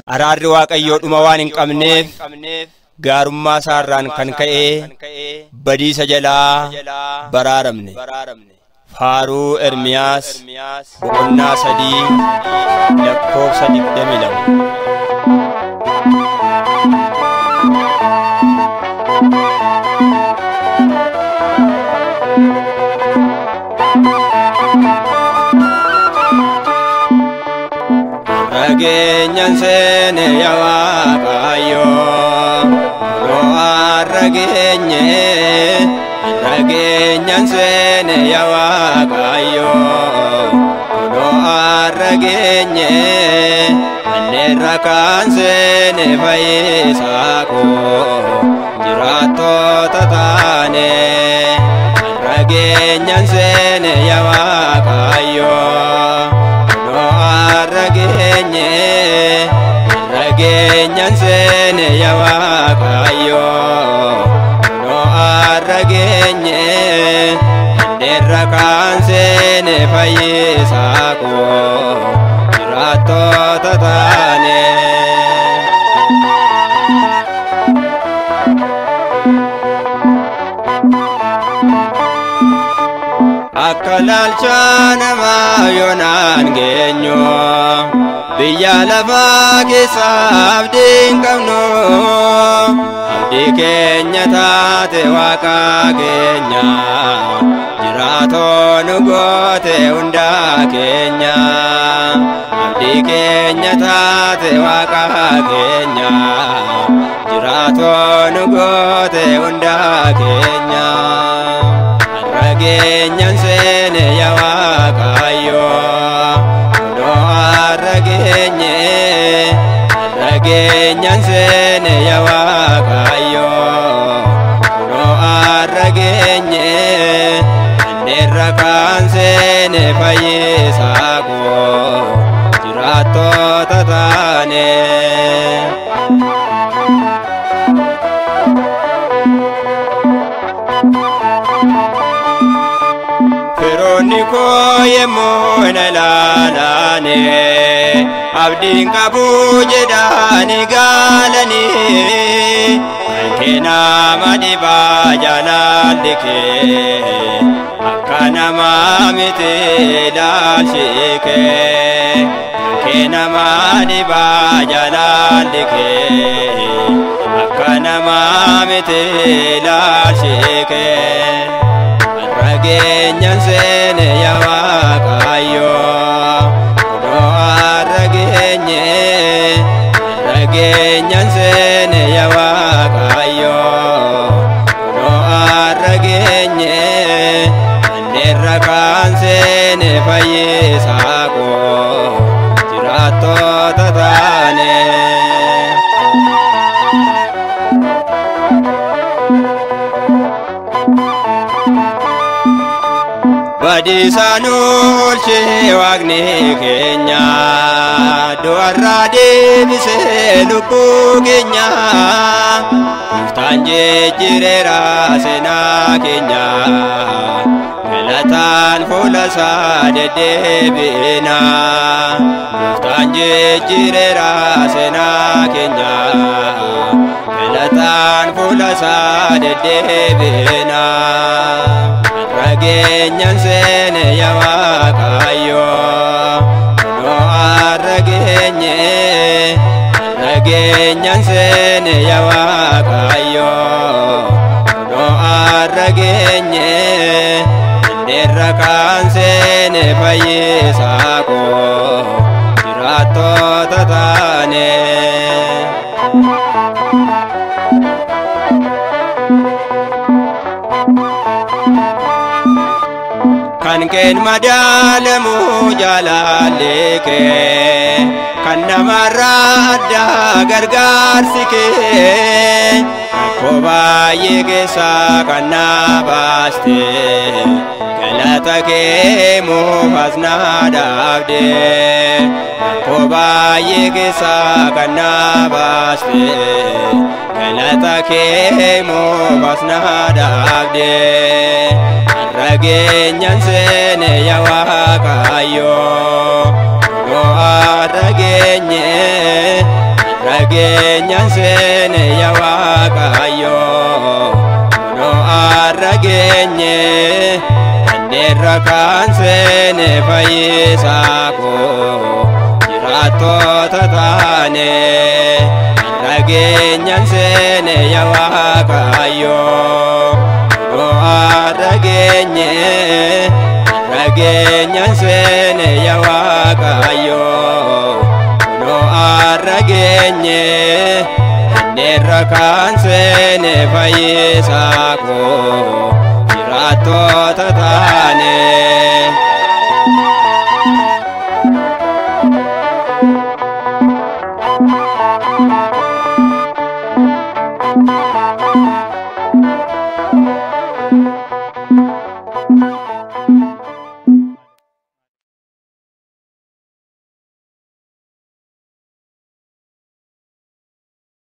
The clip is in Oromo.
Araarri Waaqayyoo dhuma waan hin qabneef gaarummaa isaarraan kan ka'e badiisa jalaa baraaramne. Faaruu Ermiyaas boqonnaa 3 lakkoofsa 22. Ragenyan sene ya Waaqayyo lo ragenyan sene ya Waaqayyo lo ragenye anera kan sene faisako jirato tatane ragenyan sene ya Waaqayyo ragenyan sene ya Waaqayyo no ragenye derra kan sene faisako jirato tatane akalal chana mayonan genyo biya lafa kisab din kamno abdi kenya tate waka kenya jirato nugote unda kenya abdi kenya tate waka kenya jirato nugote unda kenya ragenyan sene ya Waaqayyo ragenyan sene ya Waaqayyo no ragenye nera kan sene faisako jirato tatane Veroniko yemo nalalane abdin kabu jedani galani kena madiba jalalike akana mamite dalshike kena madiba jalalike akana mamite dalshike ragenyan sene ya Waaqayyo ragenyan sene ya Waaqayyo no ragenye nera kan sene faisako jirato tatane Badisanul Waaqni kenya doarra deebise lubbu kenya murtaanje jireera seenaa kenya galatan fuula isaa deddeebina murtaanje jireera seenaa kenya galatan fuula isaa deddeebina ragenyan sene ya Waaqayyo no ragenyan sene ya Waaqayyo no ragenye nera kan sene faisako jirato tatane kan ken madalamu jalalike kan namarra adda gargaarsike akko baay'ee keessa kan na baaste galata kee muufas na dhaabde akko baay'ee keessa kan na baaste galata kee muufas na dhaabde ragenyan sene ya Waaqayyo no ragenye rageenyan seene yaa Waaqayyo no arrageenye dandeerra kan seene fayyisaa koo jiraattoota taane rageenyan seene yaa Waaqayyo no arrageenye rageenyan seene yaa Waaqayyo no arrageenye dandeerra kan seene fayyisaa koo jiraattoota taane